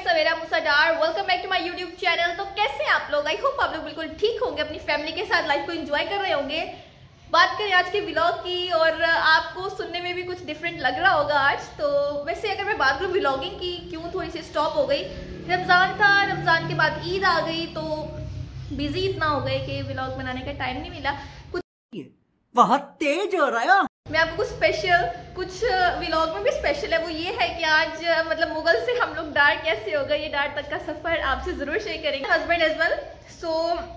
सवेरा मुसाडार, welcome back to my YouTube channel. तो कैसे हैं आप लोग? आई होप आप लोग बिल्कुल ठीक होंगे, अपनी फैमिली के साथ लाइफ को एंजॉय कर रहे होंगे। बात करें आज के व्लॉग की, और आपको सुनने में भी कुछ डिफरेंट लग रहा होगा आज। तो वैसे अगर मैं बात करूँ व्लॉगिंग की, क्यों थोड़ी सी स्टॉप हो गई, रमज़ान था, रमज़ान के बाद ईद आ गई, तो बिजी इतना हो गए कि व्लॉग बनाने का टाइम नहीं मिला। बहुत तेज हो रहा है। मैं आपको कुछ स्पेशल, कुछ व्लॉग में भी स्पेशल है, वो ये है कि आज मतलब मुगल से हम लोग डार कैसे हो गए, ये डार तक का सफर आपसे जरूर शेयर करेंगे, हस्बैंड एज वेल। सो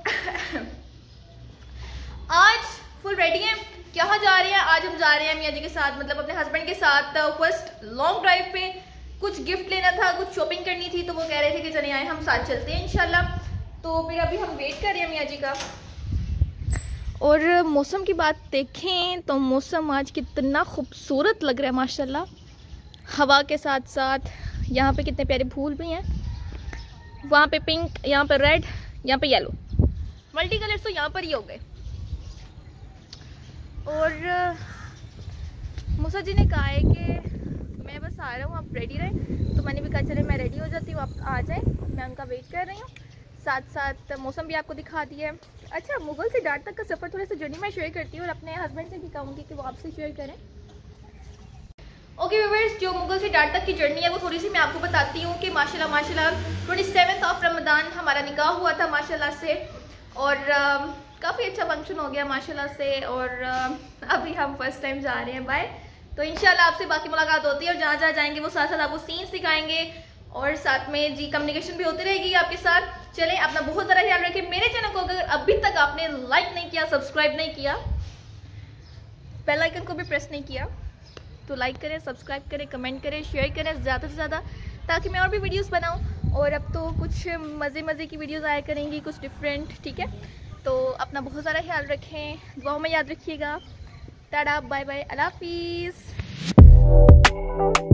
आज फुल रेडी हैं। कहाँ जा रहे हैं? आज हम जा रहे हैं मियाँ जी के साथ, मतलब अपने हस्बैंड के साथ फर्स्ट लॉन्ग ड्राइव पे। कुछ गिफ्ट लेना था, कुछ शॉपिंग करनी थी, तो वो कह रहे थे कि चले आए हम साथ चलते हैं इंशाल्लाह। तो फिर अभी हम वेट कर रहे हैं मियाँ जी का। और मौसम की बात देखें तो मौसम आज कितना खूबसूरत लग रहा है माशाल्लाह, हवा के साथ साथ। यहाँ पे कितने प्यारे फूल भी हैं, वहाँ पे पिंक, यहाँ पे रेड, यहाँ पे येलो, मल्टी कलर्स तो यहाँ पर ही हो गए। और मूसा जी ने कहा है कि मैं बस आ रहा हूँ, आप रेडी रहें। तो मैंने भी कहा चले मैं रेडी हो जाती हूँ, आप आ जाएँ, मैं उनका वेट कर रही हूँ। साथ साथ मौसम भी आपको दिखा दिया है। अच्छा, मुगल से डार तक का सफ़र थोड़ा सा जर्नी मैं शेयर करती हूँ, और अपने हस्बैंड से भी कहूँगी कि वो आपसे शेयर करें। ओके व्यूअर्स, जो मुगल से डार तक की जर्नी है वो थोड़ी सी मैं आपको बताती हूँ कि माशाल्लाह माशाल्लाह 27 ऑफ रमज़ान हमारा निकाह हुआ था माशाल्लाह से, और काफ़ी अच्छा फंक्शन हो गया माशाल्लाह से। और अभी हम फर्स्ट टाइम जा रहे हैं बाय, तो इंशाल्लाह आपसे बाकी मुलाकात होती है, और जहाँ जहाँ जाएंगे वो साथ साथ आपको सीन्स दिखाएंगे, और साथ में जी कम्युनिकेशन भी होती रहेगी आपके साथ। चलें, अपना बहुत ज़्यादा ख्याल रखें। मेरे चैनल को अगर अभी तक आपने लाइक नहीं किया, सब्सक्राइब नहीं किया, बेल आइकन को भी प्रेस नहीं किया, तो लाइक करें, सब्सक्राइब करें, कमेंट करें, शेयर करें ज़्यादा से ज़्यादा, ताकि मैं और भी वीडियोस बनाऊं। और अब तो कुछ मज़े की वीडियोस आया करेंगी, कुछ डिफरेंट, ठीक है। तो अपना बहुत ज़्यादा ख्याल रखें, दुआओं में याद रखिएगा। टाटा, बाय बाय, अल्लाह हाफिज़।